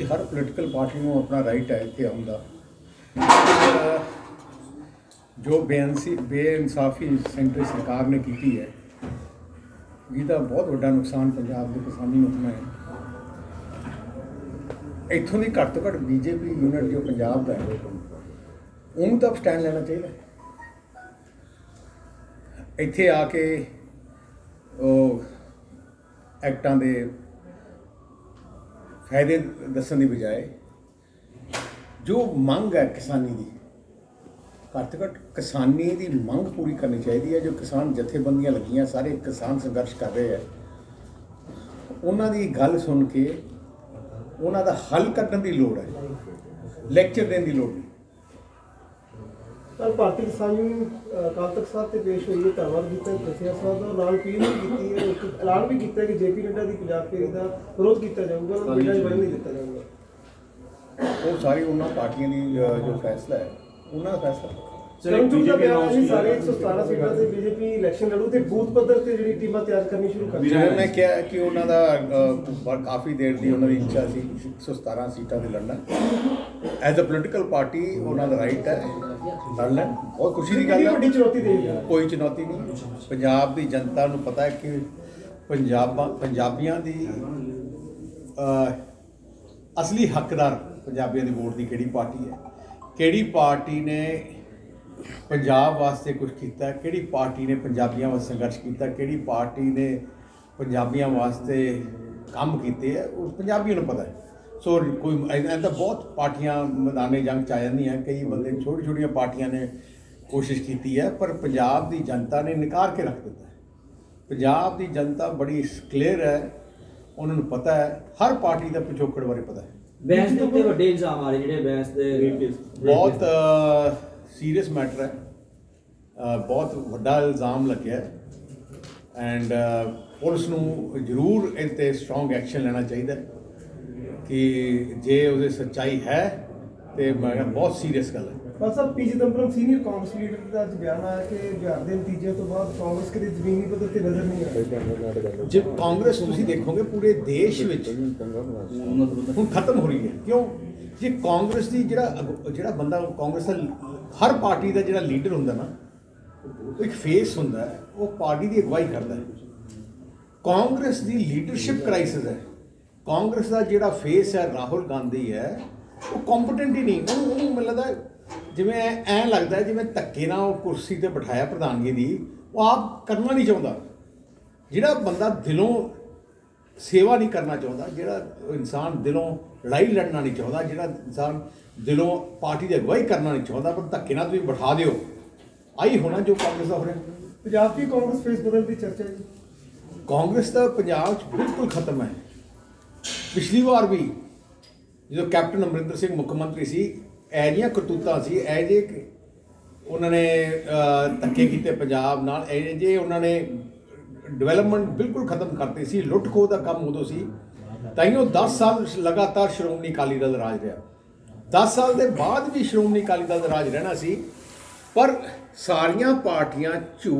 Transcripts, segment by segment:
हर political party को अपना right है इत्थे आउण दा। जो बेइंसाफी सेंटर सरकार ने की है जिसका बहुत वड्डा नुकसान पंजाब के किसानी होना है। इत्थों की घट तो घट बीजेपी यूनिट जो पंजाब का है उन्होंने तो स्टैंड लेना चाहिए। इत्थे आके एक्टां दे फायदे दसन की बजाय जो मंग है किसानी की घट तो घट किसानी की मंग पूरी करनी चाहिए है। जो किसान जथेबंदियां लगियां सारे किसान संघर्ष कर रहे हैं उन्हों की गल सुन के उन्हों का हल करने की लोड़ है, लैक्चर देने की लोड़ नहीं। कल भारतीय किसान यूनियन अकाल तख्त साहब से पेश हुई है, धन्यवाद किया दसिया साहब और नाल अपील भी की है, एक ऐलान भी किया कि जेपी नड्डा की पंजाब फेरी का विरोध किया जाऊगा और बिना जवाब नहीं दिता जाऊगा। वो सारी उन्होंने पार्टियों की जो फैसला है उन्होंने फैसला सारे 117 सीटां से बीजेपी इलैक्शन लड़ू तो बूथ पद्धर से जी टीमां तैयार करनी शुरू कर दी। मैं क्या कि उन्होंने काफ़ी देर की उन्होंनी इच्छा सी 117 सीटां से लड़ना एज अ पोलिटिकल पार्टी उन्होंने राइट है लड़ लैन। बहुत खुशी की गल है, चुनौती देगी कोई चुनौती नहीं। पंजाब की जनता को पता है कि पंजाबियों की असली हकदार पंजाबियों की वोट की किहड़ी पार्टी है, किहड़ी पार्टी ने पंजाब वास्ते कुछ किया, किहड़ी पार्टी ने पंजाबियों वास्ते संघर्ष किया, किहड़ी पार्टी ने पंजाबियों वास्ते काम किए है वो पंजाबियों को पता है। सो कोई ऐसा बहुत पार्टियां मैदान जंग च आ जांदियां, कई बंदे छोटी छोटी पार्टियां ने कोशिश की है पर पंजाब की जनता ने निकार के रख दिता है। पंजाब की जनता बड़ी क्लियर है, उन्होंने पता है हर पार्टी का पिछोकड़ बारे पता है। बैंस के उत्ते वड्डे इल्जाम आ रहे जिहड़े बैंस दे बहुत सीरियस मैटर है, बहुत वड्डा इल्जाम लग्या है एंड पुलिस नूं जरूर इन ते स्ट्रोंग एक्शन लेना चाहिए कि जे उहदी सच्चाई है तो मैं बहुत सीरियस गल है। बस अब P Chidambaram senior Congress leader का अज बयान आया कि बिहार के नतीजे तो बाद कांग्रेस के जमीनी पद्धर पर नजर नहीं आ जो कांग्रेस तुसीं देखोगे पूरे देश विच हुण खत्म हो रही है। क्यों जे कांग्रेस की जिहड़ा बंदा कांग्रेस का हर पार्टी का जिहड़ा लीडर हुंदा ना एक फेस हुंदा है, वो पार्टी की अगवाई करता है। कांग्रेस की लीडरशिप क्राइसिस है। कांग्रेस का जिहड़ा फेस है राहुल गांधी है वो कॉम्पीटेंट ही नहीं। उन्होंने मैनूं लगता जिवें ऐ लगता है जिवें धक्के नाल वो कुर्सी ते बिठाया प्रधानगी की, वो आप करना नहीं चाहता। जिहड़ा बंदा दिलों सेवा नहीं करना चाहता, जिहड़ा इंसान दिलों लड़ाई लड़ना नहीं चाहता, जिहड़ा इंसान दिलों पार्टी की अगवाई करना नहीं चाहता पर धक्के नाल तुसीं बिठा दिओ, आई होना जो कांग्रेस का हो रहा है। पंजाब की कांग्रेस फेस बदल की चर्चा है। कांग्रेस का पंजाब बिल्कुल खत्म है। पिछली बार भी जो कैप्टन अमरिंदर सिंह मुख्यमंत्री सी ऐजियां करतूतां सी, ऐजे उन्होंने धक्के किए पंजाब नाल, ऐजे उन्होंने डिवेलपमेंट बिल्कुल खत्म करते सी, लुट खोह का काम उदों सी। ताइयों 10 साल लगातार श्रोमणी अकाली दल राज रहा, 10 साल के बाद भी श्रोमणी अकाली दल राज रहना सी। पर सारियां पार्टियां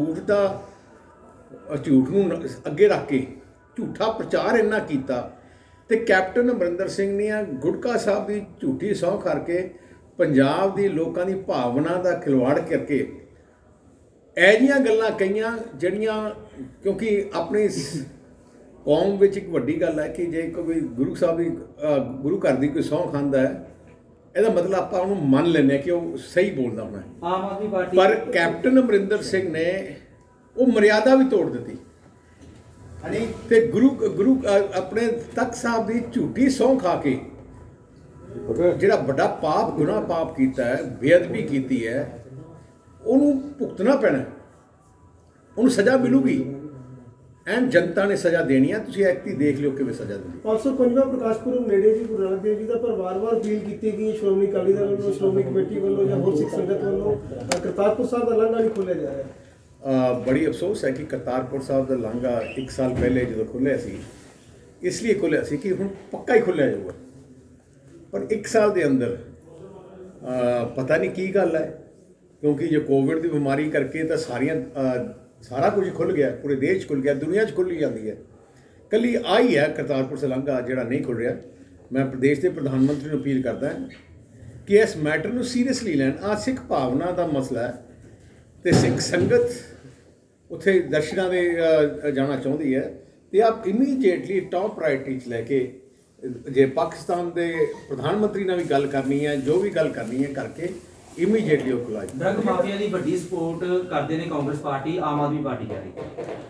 झूठ नूं अगे रख के झूठा प्रचार इन्ना किया ते कैप्टन अमरिंदर सिंह ने गुड़का साहब की झूठी सौं करके पंजाब की लोगों की भावना का खिलवाड़ करके ऐजियां गल्लां कईयां जड़ियां, क्योंकि अपनी कौम विच एक वड्डी गल है कि जे कोई गुरु साहब की गुरु घर की कोई सौं खांदा है ਇਹਦਾ मतलब आप उन्होंने मन लेने कि वो सही बोलता होना। आम आदमी पार्टी पर कैप्टन अमरिंदर सिंह ने वो मर्यादा भी तोड़ दी ते गुरु अपने तख्त साहब की झूठी सौं खा के जिहड़ा बड़ा पाप गुनाह पाप किया है, बेअदबी की है, उन्होंने भुगतना पैना, उन्होंने सज़ा मिलूगी एंड जनता ने सज़ा देनी है। तुसीं एक्ट देख लिओ कि सज़ा देनी। 555 प्रकाश पुरब नेड़े जी गुरु नानक देव जी का पर वार-वार अपील की गई श्रोमणी अकाली दल वालों, श्रोमणी कमेटी वालों या होर सिख संगत वालों करतारपुर साहब का लांघा नहीं खोलिया जा रहा। बड़ी अफसोस है कि करतारपुर साहब का लांघा 1 साल पहले जो खुलिया सी इसलिए खुलिया सी कि हुण पक्का ही खुलिया जाऊगा, पर 1 साल के अंदर पता नहीं की गल है, क्योंकि जो कोविड की बीमारी करके तो सारा कुछ खुल गया, पूरे देश खुल गया, दुनिया खुली जाती है। कली आई है करतारपुर से लांघा जोड़ा नहीं खुल रहा। ਮੈਂ ਪ੍ਰਦੇਸ਼ ਦੇ ਪ੍ਰਧਾਨ ਮੰਤਰੀ ਨੂੰ ਅਪੀਲ ਕਰਦਾ ਕਿ ਇਸ ਮੈਟਰ ਨੂੰ ਸੀਰੀਅਸਲੀ ਲੈਣ। ਆ ਸਿੱਖ ਭਾਵਨਾ ਦਾ ਮਸਲਾ ਹੈ ਤੇ ਸਿੱਖ ਸੰਗਤ ਉੱਥੇ ਦਰਸ਼ਨਾਂ ਦੇ ਜਾਣਾ ਚਾਹੁੰਦੀ ਹੈ ਤੇ ਆਪ ਇਮੀਡੀਏਟਲੀ ਟੌਪ ਪ੍ਰਾਇਰਟੀ 'ਚ ਲੈ ਕੇ ਜੇ ਪਾਕਿਸਤਾਨ ਦੇ ਪ੍ਰਧਾਨ ਮੰਤਰੀ ਨਾਲ ਵੀ ਗੱਲ ਕਰਨੀ ਹੈ, ਜੋ ਵੀ ਗੱਲ ਕਰਨੀ ਹੈ ਕਰਕੇ ਇਮੀਡੀਏਟਲੀ ਉਹ ਖੁਲਾਏ। ਡਰੱਗ ਮਾਫੀਆ ਦੀ ਵੱਡੀ ਸਪੋਰਟ ਕਰਦੇ ਨੇ ਕਾਂਗਰਸ ਪਾਰਟੀ, ਆਮ ਆਦਮੀ ਪਾਰਟੀ ਕਹਿ ਰਹੀ ਹੈ।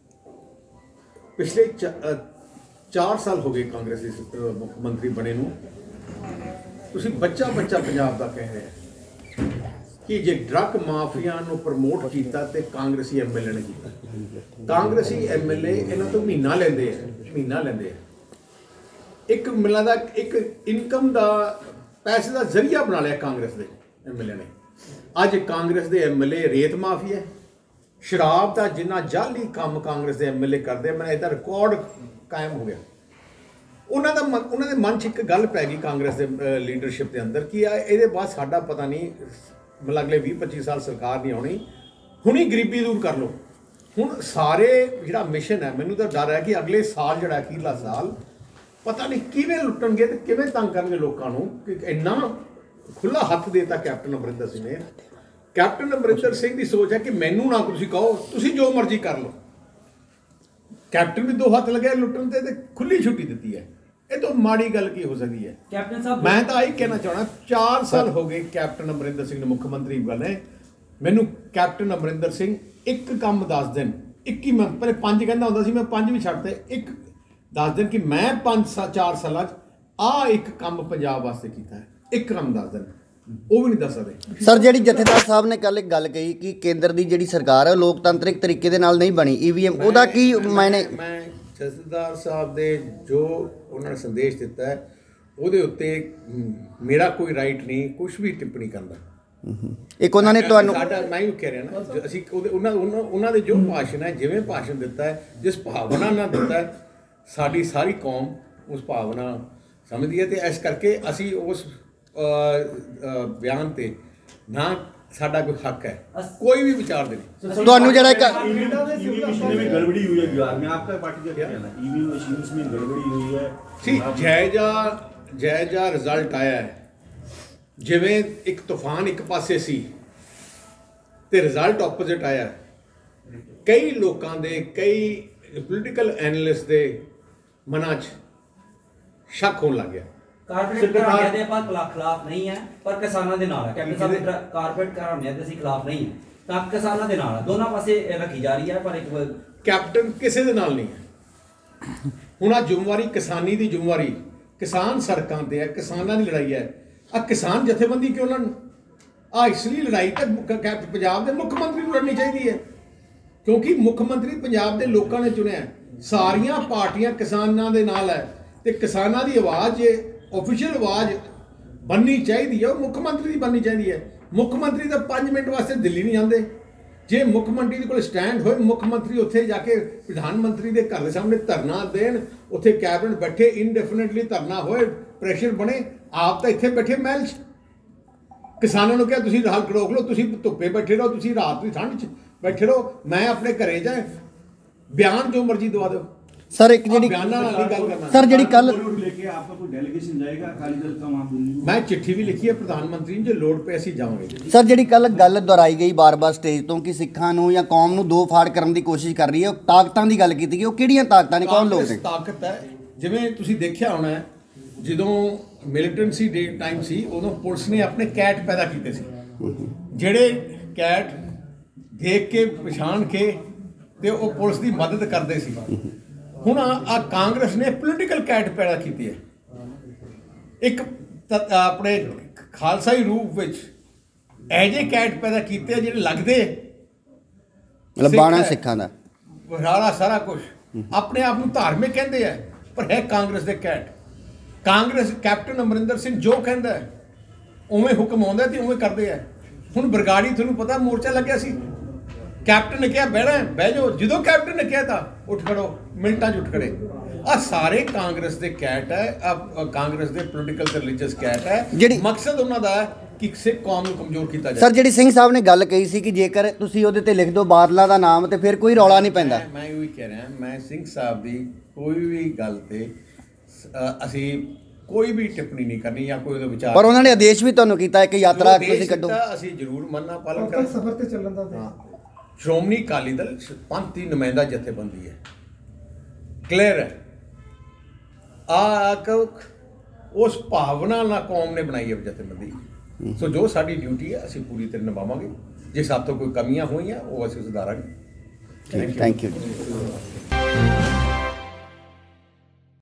ਪਿਛਲੇ 4 ਸਾਲ ਹੋ ਗਏ ਕਾਂਗਰਸ ਦੇ ਮੁੱਖ ਮੰਤਰੀ ਬਣੇ ਨੂੰ। ਤੁਸੀਂ ਬੱਚਾ ਪੰਜਾਬ ਦਾ ਕਹਿ ਰਹੇ ਕਿ ਜੇ ਡਰੱਗ ਮਾਫੀਆ ਨੂੰ ਪ੍ਰਮੋਟ ਕੀਤਾ ਤੇ ਕਾਂਗਰਸੀ ਐਮਐਲਏ ਨੇ ਕੀਤਾ। ਕਾਂਗਰਸੀ ਐਮਐਲਏ ਇਹਨਾਂ ਤੋਂ ਮਹੀਨਾ ਲੈਂਦੇ ਆ। ਇੱਕ ਮਿਲਾਂ ਦਾ ਇੱਕ ਇਨਕਮ ਦਾ ਪੈਸੇ ਦਾ ਜ਼ਰੀਆ ਬਣਾ ਲਿਆ ਕਾਂਗਰਸ ਦੇ ਐਮਐਲਏ ਨੇ। ਅੱਜ ਕਾਂਗਰਸ ਦੇ ਐਮਐਲਏ ਰੇਤ ਮਾਫੀਆ, ਸ਼ਰਾਬ ਦਾ ਜਿੰਨਾ ਜਾਲੀ ਕੰਮ ਕਾਂਗਰਸ ਦੇ ਐਮਐਲਏ ਕਰਦੇ, ਮੈਂ ਇਹਦਾ ਰਿਕਾਰਡ ਕਾਇਮ ਹੋ ਗਿਆ। ਉਹਨਾਂ ਦੇ ਮਨ 'ਚ ਇੱਕ ਗੱਲ ਪੈ ਗਈ ਕਾਂਗਰਸ ਦੇ ਲੀਡਰਸ਼ਿਪ ਦੇ ਅੰਦਰ ਕਿ ਇਹਦੇ ਬਾਅਦ ਸਾਡਾ ਪਤਾ ਨਹੀਂ ਮਤਲਬ ਅਗਲੇ 20-25 ਸਾਲ ਸਰਕਾਰ ਨਹੀਂ ਆਉਣੀ, ਹੁਣੀ ਗਰੀਬੀ ਦੂਰ ਕਰ ਲਓ। ਹੁਣ ਸਾਰੇ ਜਿਹੜਾ ਮਿਸ਼ਨ ਹੈ, ਮੈਨੂੰ ਤਾਂ ਡਰ ਹੈ ਕਿ ਅਗਲੇ ਸਾਲ ਜਿਹੜਾ ਅਖੀਰਲਾ ਸਾਲ ਪਤਾ ਨਹੀਂ ਕਿਵੇਂ ਲੁੱਟਣਗੇ ਤੇ ਕਿਵੇਂ ਤੰਗ ਕਰਨਗੇ ਲੋਕਾਂ ਨੂੰ ਕਿ ਇੰਨਾ ਖੁੱਲਾ ਹੱਥ ਦੇਤਾ ਕੈਪਟਨ ਅਮਰਿੰਦਰ ਸਿੰਘ ਨੇ। ਕੈਪਟਨ ਅਮਰਿੰਦਰ ਸਿੰਘ ਦੀ ਸੋਚ ਹੈ ਕਿ ਮੈਨੂੰ ਨਾ ਤੁਸੀਂ ਕਹੋ, ਤੁਸੀਂ ਜੋ ਮਰਜ਼ੀ ਕਰ ਲਓ। ਕੈਪਟਨ ਵੀ 2 ਹੱਥ ਲਗਾਏ ਲੁੱਟਣ ਤੇ ਖੁੱਲੀ ਛੁੱਟੀ ਦਿੱਤੀ ਹੈ। ਇਹ ਤੋਂ ਮਾੜੀ ਗੱਲ ਕੀ ਹੋ ਸਕਦੀ ਹੈ? ਕੈਪਟਨ ਸਾਹਿਬ, ਮੈਂ ਮੈਂ ਤਾਂ ਇਹੀ ਕਹਿਣਾ ਚਾਹਣਾ 4 ਸਾਲ ਹੋ ਗਏ ਕੈਪਟਨ ਅਮਰਿੰਦਰ ਸਿੰਘ ਨੂੰ ਮੁੱਖ ਮੰਤਰੀ ਬਣੇ। ਮੈਨੂੰ ਕੈਪਟਨ ਅਮਰਿੰਦਰ ਸਿੰਘ ਇੱਕ ਕੰਮ ਦੱਸ ਦੇਣ, 21 ਮੈਂ ਪਹਿਲੇ 5 ਕਹਿੰਦਾ ਹੁੰਦਾ ਸੀ, ਮੈਂ 5 ਵੀ ਛੱਡਤੇ। ਇੱਕ ਦੱਸ ਦੇਣ ਕਿ ਮੈਂ 4 ਸਾਲਾਂ 'ਚ ਆਹ ਇੱਕ ਕੰਮ ਪੰਜਾਬ ਵਾਸਤੇ ਕੀਤਾ ਹੈ, ਇੱਕ ਕੰਮ ਦੱਸ ਦੇਣ, ਉਹ ਵੀ ਨਹੀਂ ਦੱਸ ਸਕਦੇ। ਸਰ, ਜਿਹੜੀ ਜਥੇਦਾਰ ਸਾਹਿਬ ਨੇ ਕੱਲ ਇੱਕ ਗੱਲ ਕਹੀ ਕਿ ਕੇਂਦਰ ਦੀ ਜਿਹੜੀ ਸਰਕਾਰ ਹੈ ਲੋਕਤੰਤਰਿਕ ਤਰੀਕੇ ਦੇ ਨਾਲ ਨਹੀਂ ਬਣੀ, ਈਵੀਐਮ, ਉਹਦਾ ਕੀ ਮਾਇਨੇ? ਮੈਂ ਜਥੇਦਾਰ ਸਾਹਿਬ ਦੇ ਜੋ ਉਹਨਾਂ ਨੇ ਸੰਦੇਸ਼ ਦਿੱਤਾ ਹੈ ਉਹਦੇ ਉੱਤੇ ਮੇਰਾ ਕੋਈ ਰਾਈਟ ਨਹੀਂ ਕੁਝ ਵੀ ਟਿੱਪਣੀ ਕਰਨ ਦਾ। ਇੱਕ ਉਹਨਾਂ ਨੇ ਤੁਹਾਨੂੰ ਸਾਡਾ ਮੈਂ ਹੀ ਕਹਿ ਰਿਹਾ ਨਾ, ਅਸੀਂ ਉਹਨਾਂ ਦੇ ਜੋ ਭਾਸ਼ਣ ਹੈ, ਜਿਵੇਂ ਭਾਸ਼ਣ ਦਿੱਤਾ ਹੈ, ਜਿਸ ਭਾਵਨਾ ਨਾਲ ਦਿੱਤਾ ਹੈ, ਸਾਡੀ ਸਾਰੀ ਕੌਮ ਉਸ ਭਾਵਨਾ ਸਮਝਦੀ ਹੈ ਤੇ ਇਸ ਕਰਕੇ ਅਸੀਂ ਉਸ ਬਿਆਨ ਤੇ ਨਾ ਸਾਡਾ ਕੋਈ हक है, कोई भी विचार दे। ਤੁਹਾਨੂੰ ਜਿਹੜਾ ਇੱਕ मशीन में गड़बड़ी हुई है बिहार में, आपका पार्टी का क्या कहना है? ईवीएम मशीन्स में गड़बड़ी हुई है जी, जायजा रिजल्ट आया है। जिवें एक तूफान एक पासे सी ते रिजल्ट ऑपोजिट आया। कई लोगों के, कई पोलिटिकल एनालिस्ट के मनां च शक होने लग गया। ਕਾਰਪੋਰੇਟ ਘਰਾਣਿਆਂ ਦੇ ਆਪਾਂ ਖਿਲਾਫ ਨਹੀਂ ਹੈ, ਪਰ ਕਿਸਾਨਾਂ ਦੇ ਨਾਲ ਹੈ। ਕੈਪਟਨ ਸਾਹਿਬ, ਕਾਰਪੋਰੇਟ ਘਰਾਣਿਆਂ ਦੇ ਅਸੀਂ ਖਿਲਾਫ ਨਹੀਂ ਹੈ, ਤਾਂ ਕਿਸਾਨਾਂ ਦੇ ਨਾਲ ਹੈ। ਦੋਨਾਂ ਪਾਸੇ ਰੱਖੀ ਜਾ ਰਹੀ ਹੈ, ਪਰ ਇੱਕ ਕੈਪਟਨ ਕਿਸੇ ਦੇ ਨਾਲ ਨਹੀਂ ਹੈ। ਹੁਣ ਆ ਜ਼ਿੰਮੇਵਾਰੀ ਕਿਸਾਨੀ ਦੀ, ਜ਼ਿੰਮੇਵਾਰੀ ਕਿਸਾਨ ਸੜਕਾਂ ਤੇ ਹੈ, ਕਿਸਾਨਾਂ ਦੀ ਲੜਾਈ ਹੈ। ਆ ਕਿਸਾਨ ਜਥੇਬੰਦੀ ਕਿਉਂ ਲੜਨ? ਆ ਇਸ ਲਈ ਲੜਾਈ ਤਾਂ ਪੰਜਾਬ ਦੇ ਮੁੱਖ ਮੰਤਰੀ ਨੂੰ ਲੜਨੀ ਚਾਹੀਦੀ ਹੈ, ਕਿਉਂਕਿ ਮੁੱਖ ਮੰਤਰੀ ਪੰਜਾਬ ਦੇ ਲੋਕਾਂ ਨੇ ਚੁਣਿਆ। ਸਾਰੀਆਂ ਪਾਰਟੀਆਂ ਕਿਸਾਨਾਂ ਦੇ ਨਾਲ ਹੈ ਤੇ ਕਿਸਾਨਾਂ ਦੀ ਆਵਾਜ਼ ऑफिशियल आवाज़ बननी चाहिए, वो मुख्य मंत्री की बननी चाहिए। मुख्य मंत्री तो 5 मिनट वास्ते दिल्ली नहीं आते। जे मुख्य मंत्री को स्टैंड हो, मुख्य मंत्री उत्थे जाके प्रधानमंत्री के घर के सामने धरना देन, उत्थे कैबिनेट बैठे इनडेफिनेटली धरना होए, प्रेशर बने। आप तो इत्थे बैठे महल च, किसानों को क्या तुसीं हल रोक लो, तुसीं धुप्पे बैठे रहो, तुसीं रात की ठंड च बैठे रहो, मैं अपने घरे जाए बयान जो मर्जी दवा दो। सर, एक जी सर जी कल लेके आपका कोई डेलीगेशन जाएगा अकाली दल का वहां दिल्ली में? मैं चिट्ठी भी लिखी है प्रधानमंत्री जो लोड़ पे ਅਸੀਂ ਜਾਵਾਂਗੇ। ਸਰ, ਜਿਹੜੀ ਕੱਲ ਗੱਲ ਦੁਹਰਾਈ ਗਈ ਬਾਰ-ਬਾਰ ਸਟੇਜ ਤੋਂ ਕਿ ਸਿੱਖਾਂ ਨੂੰ ਜਾਂ ਕੌਮ ਨੂੰ ਦੋ ਫਾੜ ਕਰਨ ਦੀ ਕੋਸ਼ਿਸ਼ ਕਰ ਰਹੀ ਹੈ, ਉਹ ਤਾਕਤਾਂ ਦੀ ਗੱਲ ਕੀਤੀ ਗਈ, ਉਹ ਕਿਹੜੀਆਂ ਤਾਕਤਾਂ ਨੇ, ਕੌਣ ਲੋਕ ਨੇ? ਤਾਕਤ ਹੈ, ਜਿਵੇਂ ਤੁਸੀਂ ਦੇਖਿਆ ਹੋਣਾ ਹੈ, ਜਦੋਂ ਮਿਲੀਟੈਂਸੀ ਡੇ ਟਾਈਮ ਸੀ ਉਦੋਂ ਪੁਲਿਸ ਨੇ ਆਪਣੇ ਕੈਟ ਪੈਦਾ ਕੀਤੇ ਸੀ, ਜਿਹੜੇ ਕੈਟ ਦੇਖ ਕੇ ਪਛਾਣ ਕੇ ਤੇ ਉਹ ਪੁਲਿਸ ਦੀ ਮਦਦ ਕਰਦੇ ਸੀ। ਹੁਣ ਆ ਕਾਂਗਰਸ ਨੇ ਪੋਲੀਟੀਕਲ ਕੈਟ ਪੈਦਾ ਕੀਤੀ ਹੈ, ਇੱਕ ਆਪਣੇ ਖਾਲਸਾਈ ਰੂਪ ਵਿੱਚ ਐਜੇ ਕੈਟ ਪੈਦਾ ਕੀਤੇ ਜਿਹੜੇ ਲੱਗਦੇ ਮਤਲਬ ਬਾਣਾ ਸਿੱਖਾਂ ਦਾ ਸਾਰਾ ਕੁਝ ਆਪਣੇ ਆਪ ਨੂੰ ਧਾਰਮਿਕ ਕਹਿੰਦੇ ਆ, ਪਰ ਹੈ ਕਾਂਗਰਸ ਦੇ ਕੈਟ। ਕਾਂਗਰਸ ਕੈਪਟਨ ਅਮਰਿੰਦਰ ਸਿੰਘ ਜੋ ਕਹਿੰਦਾ ਉਵੇਂ ਹੁਕਮ ਆਉਂਦਾ ਤੇ ਉਵੇਂ ਕਰਦੇ ਆ। ਹੁਣ ਬਰਗਾੜੀ ਤੁਹਾਨੂੰ ਪਤਾ ਮੋਰਚਾ ਲੱਗਿਆ ਸੀ, कैप्टन ने कहा बहना बह जाओ, जो कैप्टन ने कहा था उठ खड़ो, मिनटा च उठ खड़े। आ सारे कांग्रेस के कैट है, कांग्रेस के पोलिटिकल ते रिलीजियस कैट है। मकसद उन्होंने है कि सिख कौम को कमजोर किया जाए। सर, जी सिंह साहब ने गल कही सी कि जेकर तुसीं उहदे ते लिख दो बादलों का नाम तो फिर कोई रौला नहीं पैंदा। मैं यही कह रहा, मैं सिंह साहब की कोई भी गल ते असी ਕੋਈ ਵੀ ਟਿੱਪਣੀ ਨਹੀਂ ਕਰਨੀ ਜਾਂ ਕੋਈ ਉਹਦਾ ਵਿਚਾਰ। ਪਰ ਉਹਨਾਂ ਨੇ ਆਦੇਸ਼ ਵੀ ਤੁਹਾਨੂੰ ਕੀਤਾ ਹੈ ਕਿ ਯਾਤਰਾ ਜੋ ਆਦੇਸ਼ ਤੁਸੀਂ ਕੱਢੋ। ਦਿੱਤਾ, ਅਸੀਂ ਜ਼ਰੂਰ ਮੰਨਣਾ ਪਾਲਣ ਕੱਲ ਕਰਾਂਗੇ। ਸਫ਼ਰ ਤੇ ਚੱਲਣ ਦਾ ਤੇ ਸ਼੍ਰੋਮਣੀ ਅਕਾਲੀ ਦਲ ਪੰਥ ਦੀ ਨੁਮਾਇੰਦਾ ਜਥੇਬੰਦੀ ਹੈ, ਕਲੀਅਰ ਹੈ। ਉਸ ਭਾਵਨਾ ਨਾਲ ਕੌਮ ਨੇ ਬਣਾਈ ਹੈ ਜਥੇਬੰਦੀ। ਸੋ ਜੋ ਸਾਡੀ ਡਿਊਟੀ ਹੈ ਅਸੀਂ ਪੂਰੀ ਤਰ੍ਹਾਂ ਨਿਭਾਵਾਂਗੇ। ਜੇ ਸਾਡੇ ਤੋਂ ਕੋਈ ਕਮੀਆਂ ਹੋਈਆਂ ਉਹ ਅਸੀਂ ਸੁਧਾਰਾਂਗੇ। Thank you.